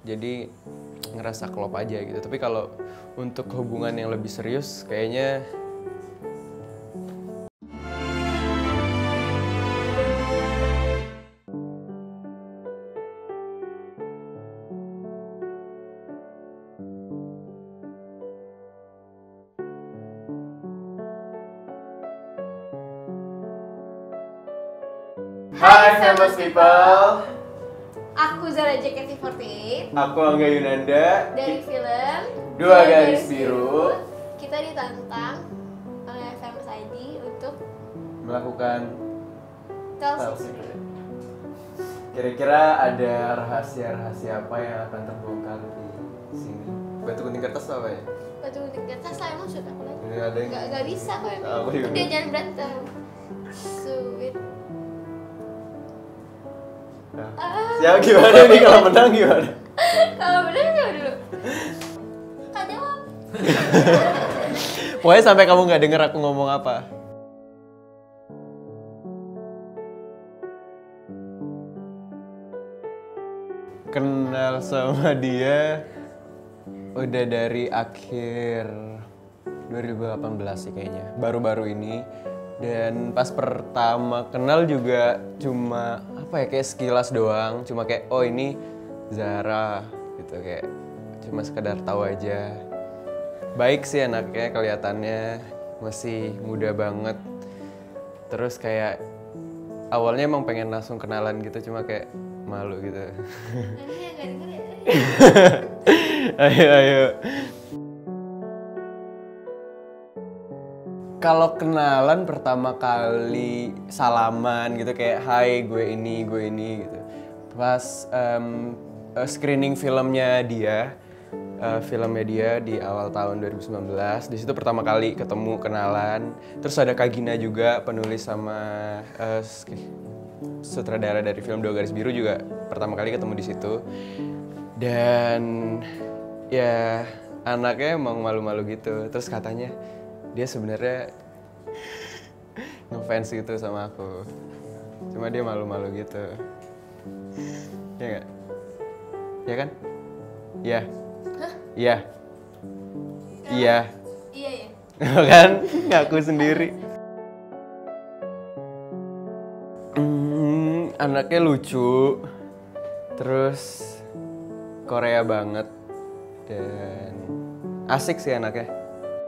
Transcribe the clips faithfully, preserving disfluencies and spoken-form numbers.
jadi ngerasa klop aja gitu. Tapi kalau untuk hubungan yang lebih serius kayaknya Hai famous people, aku Zara J K T empat delapan aku Angga Yunanda dari film Dua Garis Biru. Kita ditantang oleh Famous I D untuk melakukan tell Tell secret. secret. Kira-kira ada rahasia-rahasia apa yang akan terbongkar di sini? Batu gunting kertas tuh apa ya? Batu gunting kertas lah, emang sudah aku lagi. Ini ada yang Gak, gak bisa kok emang. Aku juga. Dia jangan berantem. Sweet. Nah. Ah. Siapa gimana nih kalau menang gimana? Kalau bener jawab dulu. Kak jawab. Pokoknya sampai kamu nggak denger aku ngomong apa. Kenal sama dia udah dari akhir dua ribu delapan belas sih kayaknya, baru-baru ini. Dan pas pertama kenal juga cuma apa ya, kayak sekilas doang, cuma kayak oh ini Zara gitu, kayak cuma sekedar tahu aja. Baik sih anaknya, kelihatannya masih muda banget. Terus kayak awalnya emang pengen langsung kenalan gitu, cuma kayak malu gitu. Nanti yang gak denger ya. Ayo ayo. Kalau kenalan pertama kali salaman gitu kayak hai gue ini gue ini gitu. Pas um, screening filmnya dia, uh, filmnya dia di awal tahun dua ribu sembilan belas. Di situ pertama kali ketemu kenalan. Terus ada Kak Gina juga, penulis sama uh, sutradara dari film Dua Garis Biru, juga pertama kali ketemu di situ. Dan ya anaknya emang malu-malu gitu. Terus katanya dia sebenarnya ngefans gitu sama aku, cuma dia malu-malu gitu. Ya nggak? Ya kan? Iya. Iya. Iya. Iya ya. Kan? Ngaku sendiri. Hmm, anaknya lucu, terus Korea banget, dan asik sih anaknya.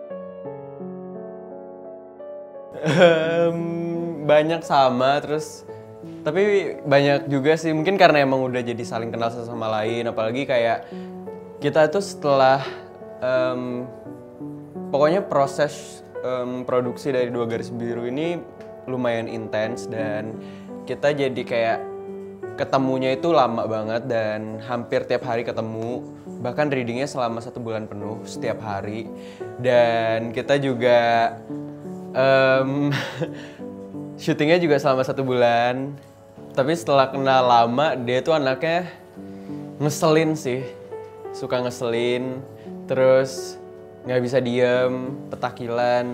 Um, banyak sama, terus tapi banyak juga sih mungkin karena emang udah jadi saling kenal satu sama lain. Apalagi kayak kita tuh setelah um, pokoknya proses um, produksi dari Dua Garis Biru ini lumayan intens, dan kita jadi kayak ketemunya itu lama banget dan hampir tiap hari ketemu, bahkan readingnya selama satu bulan penuh setiap hari. Dan kita juga Um, syutingnya juga selama satu bulan. Tapi setelah kenal lama, dia tuh anaknya ngeselin sih, suka ngeselin, terus nggak bisa diem, petakilan.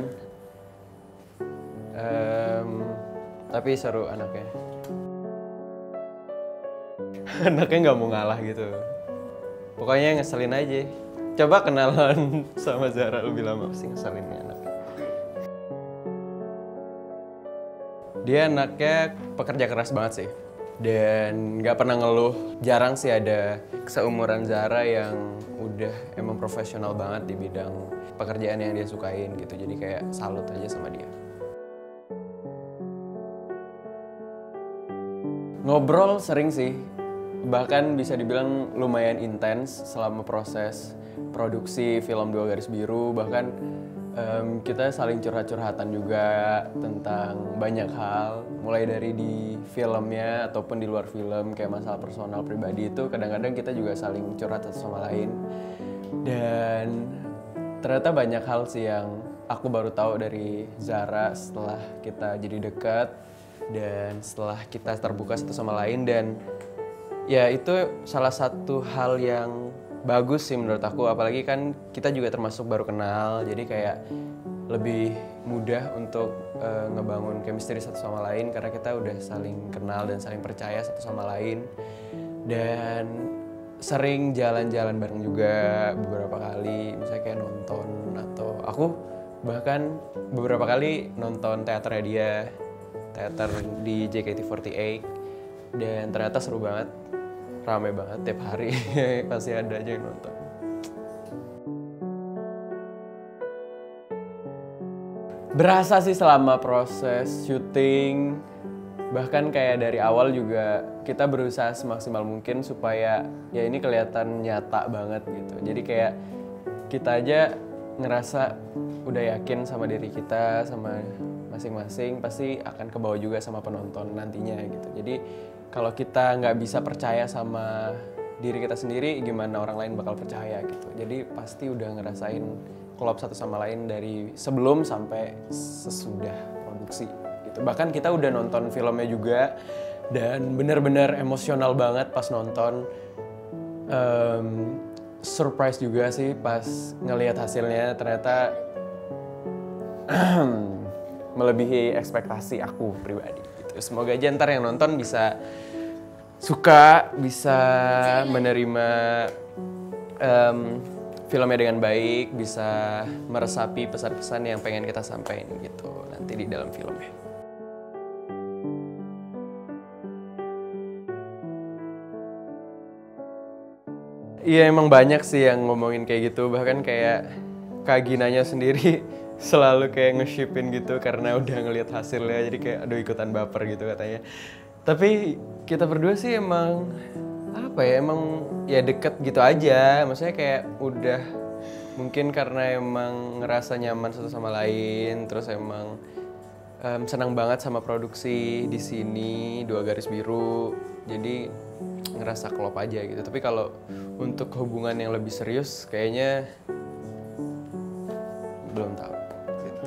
Um, tapi seru anaknya. Anaknya nggak mau ngalah gitu. Pokoknya ngeselin aja. Coba kenalan sama Zara lebih lama pasti ngeselinnya anaknya. Dia anaknya pekerja keras banget sih, dan nggak pernah ngeluh. Jarang sih ada seumuran Zara yang udah emang profesional banget di bidang pekerjaan yang dia sukain gitu. Jadi kayak salut aja sama dia. Ngobrol sering sih, bahkan bisa dibilang lumayan intens selama proses produksi film Dua Garis Biru. Bahkan Um, kita saling curhat-curhatan juga tentang banyak hal, mulai dari di filmnya ataupun di luar film, kayak masalah personal pribadi itu kadang-kadang kita juga saling curhat satu sama lain. Dan ternyata banyak hal sih yang aku baru tahu dari Zara setelah kita jadi dekat dan setelah kita terbuka satu sama lain. Dan ya itu salah satu hal yang bagus sih menurut aku, apalagi kan kita juga termasuk baru kenal, jadi kayak lebih mudah untuk uh, ngebangun chemistry satu sama lain karena kita udah saling kenal dan saling percaya satu sama lain. Dan sering jalan-jalan bareng juga beberapa kali, misalnya kayak nonton atau aku bahkan beberapa kali nonton teaternya dia, teater di J K T empat delapan, dan ternyata seru banget, ramai banget tiap hari pasti ada aja yang nonton. Berasa sih selama proses syuting, bahkan kayak dari awal juga kita berusaha semaksimal mungkin supaya ya ini kelihatan nyata banget gitu. Jadi kayak kita aja ngerasa udah yakin sama diri kita, sama masing-masing pasti akan kebawa juga sama penonton nantinya gitu. Jadi kalau kita nggak bisa percaya sama diri kita sendiri, gimana orang lain bakal percaya gitu. Jadi pasti udah ngerasain klop satu sama lain dari sebelum sampai sesudah produksi gitu. Bahkan kita udah nonton filmnya juga dan bener-bener emosional banget pas nonton. Um, surprise juga sih pas ngelihat hasilnya, ternyata melebihi ekspektasi aku pribadi gitu. Semoga aja ntar yang nonton bisa suka, bisa menerima um, filmnya dengan baik, bisa meresapi pesan-pesan yang pengen kita sampaikan gitu nanti di dalam filmnya. Iya emang banyak sih yang ngomongin kayak gitu, bahkan kayak Kak Ginanya sendiri selalu kayak nge-shipin gitu karena udah ngelihat hasilnya, jadi kayak aduh ikutan baper gitu katanya. Tapi kita berdua sih emang apa ya, emang ya deket gitu aja, maksudnya kayak udah mungkin karena emang ngerasa nyaman satu sama lain, terus emang um, senang banget sama produksi di sini Dua Garis Biru, jadi ngerasa klop aja gitu. Tapi kalau untuk hubungan yang lebih serius kayaknya belum tahu gitu.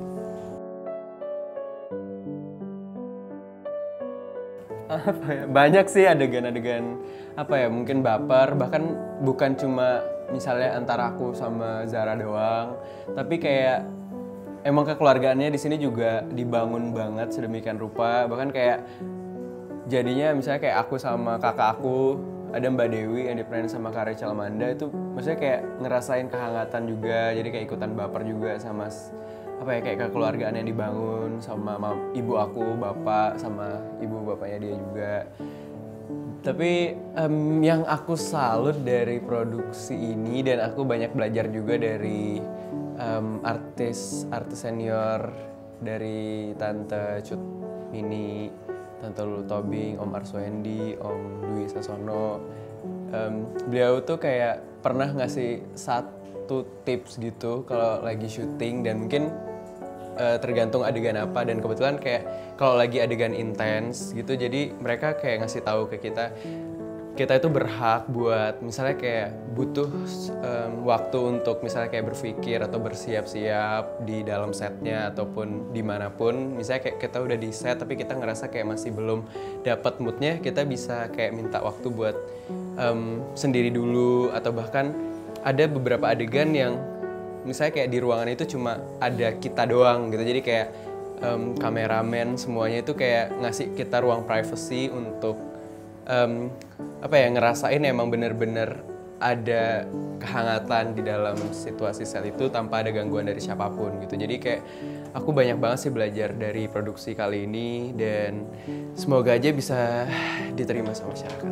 Apa ya, banyak sih adegan-adegan apa ya, mungkin baper, bahkan bukan cuma misalnya antara aku sama Zara doang, tapi kayak emang kekeluargaannya di sini juga dibangun banget sedemikian rupa. Bahkan kayak jadinya misalnya kayak aku sama kakak aku, ada Mbak Dewi yang diperanin sama Kak Rachel Amanda, itu maksudnya kayak ngerasain kehangatan juga, jadi kayak ikutan baper juga sama apa ya, kayak kekeluargaan yang dibangun sama mam, ibu aku, bapak, sama ibu bapaknya dia juga. Tapi um, yang aku salut dari produksi ini, dan aku banyak belajar juga dari um, artis artis senior, dari Tante Cut Mini, Tante Lulu Tobing, Om Arswendi, Om Dwi Sasono. Um, beliau tuh kayak pernah ngasih satu tips gitu kalau lagi syuting, dan mungkin uh, tergantung adegan apa, dan kebetulan kayak kalau lagi adegan intens gitu, jadi mereka kayak ngasih tahu ke kita, kita itu berhak buat misalnya kayak butuh um, waktu untuk misalnya kayak berpikir atau bersiap-siap di dalam setnya ataupun dimanapun. Misalnya kayak kita udah di set tapi kita ngerasa kayak masih belum dapat moodnya, kita bisa kayak minta waktu buat um, sendiri dulu, atau bahkan ada beberapa adegan yang misalnya kayak di ruangan itu cuma ada kita doang gitu, jadi kayak um, kameramen semuanya itu kayak ngasih kita ruang privacy untuk um, apa ya, ngerasain emang bener-bener ada kehangatan di dalam situasi set itu tanpa ada gangguan dari siapapun gitu. Jadi kayak aku banyak banget sih belajar dari produksi kali ini, dan semoga aja bisa diterima sama masyarakat.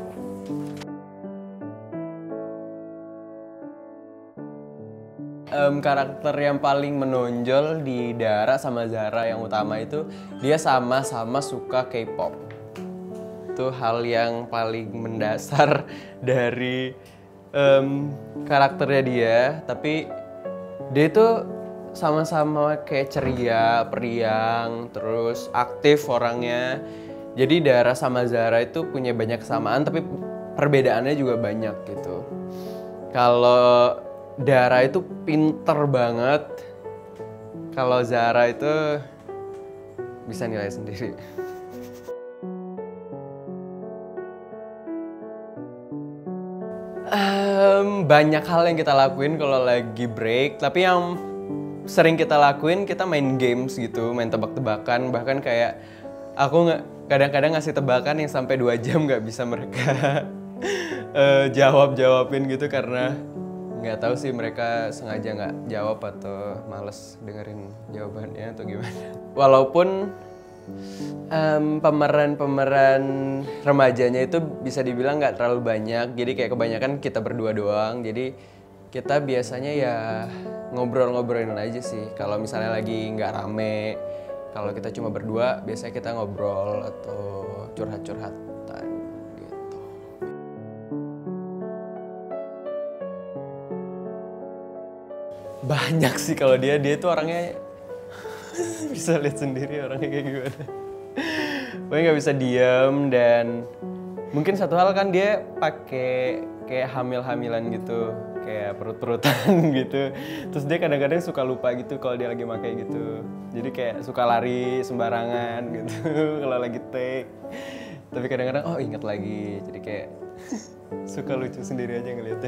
Um, karakter yang paling menonjol di Dara sama Zara yang utama itu, dia sama-sama suka K-pop. Itu hal yang paling mendasar dari um, karakternya dia, tapi dia itu sama-sama kayak ceria, periang, terus aktif orangnya. Jadi Dara sama Zara itu punya banyak kesamaan, tapi perbedaannya juga banyak gitu. Kalau Dara itu pinter banget, kalau Zara itu bisa nilai sendiri. Um, banyak hal yang kita lakuin kalau lagi break, tapi yang sering kita lakuin, kita main games gitu, main tebak-tebakan. Bahkan kayak aku nggak, kadang-kadang ngasih tebakan yang sampai dua jam nggak bisa mereka uh, jawab-jawabin gitu karena nggak tahu sih mereka sengaja nggak jawab atau males dengerin jawabannya atau gimana. Walaupun um, pemeran-pemeran remajanya itu bisa dibilang nggak terlalu banyak, jadi kayak kebanyakan kita berdua doang. Jadi kita biasanya ya ngobrol-ngobrolin aja sih. Kalau misalnya lagi nggak rame, kalau kita cuma berdua, biasanya kita ngobrol atau curhat-curhatan gitu. Banyak sih kalau dia, dia tuh orangnya bisa lihat sendiri orangnya kayak gimana. Pokoknya nggak bisa diem, dan mungkin satu hal kan dia pakai kayak hamil-hamilan gitu, kayak perut-perutan gitu. Terus dia kadang-kadang suka lupa gitu kalau dia lagi pakai gitu. Jadi kayak suka lari sembarangan gitu kalau lagi take. Tapi kadang-kadang oh inget lagi. Jadi kayak suka lucu sendiri aja ngeliatnya.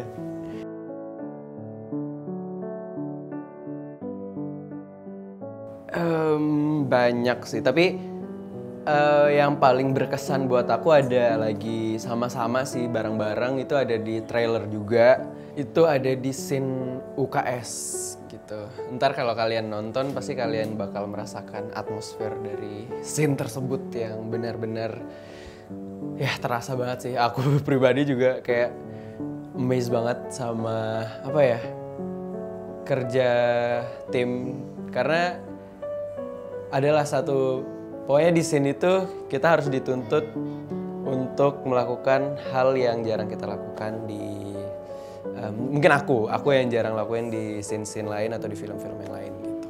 Um, banyak sih, tapi uh, yang paling berkesan buat aku ada lagi sama-sama sih bareng-bareng, itu ada di trailer juga. Itu ada di scene U K S gitu. Ntar kalau kalian nonton pasti kalian bakal merasakan atmosfer dari scene tersebut yang benar-benar ya terasa banget sih. Aku pribadi juga kayak amazed banget sama apa ya, kerja tim, karena adalah satu, pokoknya di scene itu kita harus dituntut untuk melakukan hal yang jarang kita lakukan di uh, mungkin aku, aku yang jarang lakuin di scene-scene lain atau di film-film yang lain gitu.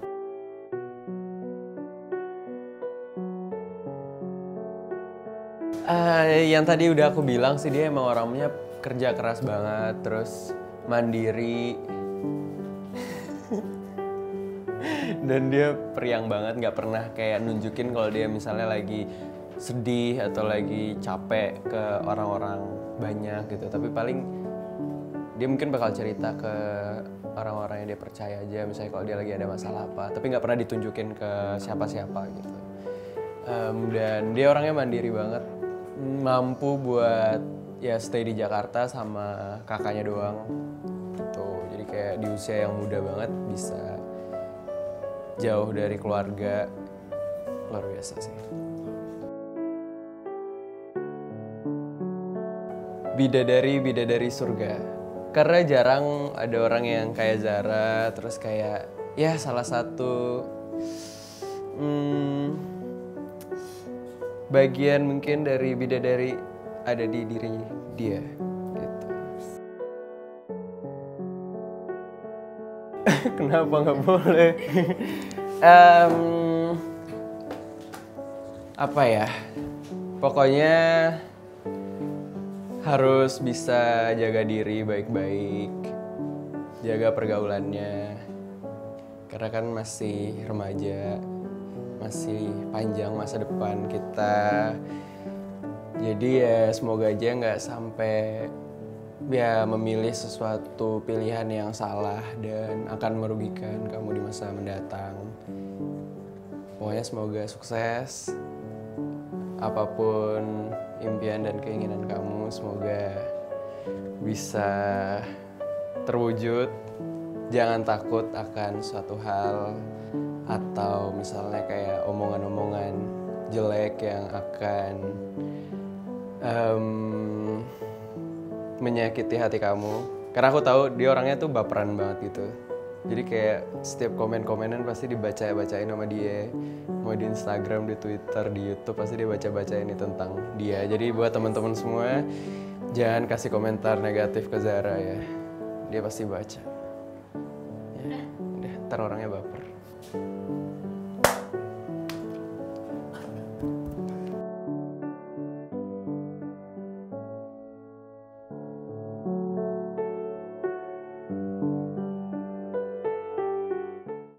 Uh, yang tadi udah aku bilang sih, dia emang orangnya kerja keras banget, terus mandiri. Dan dia periang banget, nggak pernah kayak nunjukin kalau dia misalnya lagi sedih atau lagi capek ke orang-orang banyak gitu. Tapi paling dia mungkin bakal cerita ke orang-orang yang dia percaya aja, misalnya kalau dia lagi ada masalah apa. Tapi nggak pernah ditunjukin ke siapa-siapa gitu. Um, dan dia orangnya mandiri banget, mampu buat ya stay di Jakarta sama kakaknya doang gitu. Jadi kayak di usia yang muda banget bisa jauh dari keluarga, luar biasa sih. Bidadari, bidadari surga. Karena jarang ada orang yang kayak Zara, terus kayak ya salah satu hmm, bagian mungkin dari bidadari ada di diri dia. Gitu. Kenapa nggak boleh? um, apa ya? Pokoknya harus bisa jaga diri baik-baik, jaga pergaulannya. Karena kan masih remaja, masih panjang masa depan kita. Jadi ya semoga aja nggak sampai ya memilih sesuatu pilihan yang salah dan akan merugikan kamu di masa mendatang. Pokoknya semoga sukses. Apapun impian dan keinginan kamu, semoga bisa terwujud. Jangan takut akan suatu hal atau misalnya kayak omongan-omongan jelek yang akan um, menyakiti hati kamu. Karena aku tahu dia orangnya tuh baperan banget gitu. Jadi kayak setiap komen-komenan pasti dibaca-bacain sama dia. Mau di Instagram, di Twitter, di YouTube pasti dia baca-bacain tentang dia. Jadi buat teman-teman semua, jangan kasih komentar negatif ke Zara ya. Dia pasti baca. Ya, udah, ntar orangnya baper.